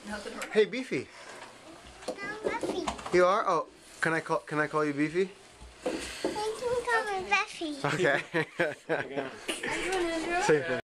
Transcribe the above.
Hey, Befy. I'm Befy. You are? Oh, can I call you Befy? You can call me Befy. Okay. Same thing.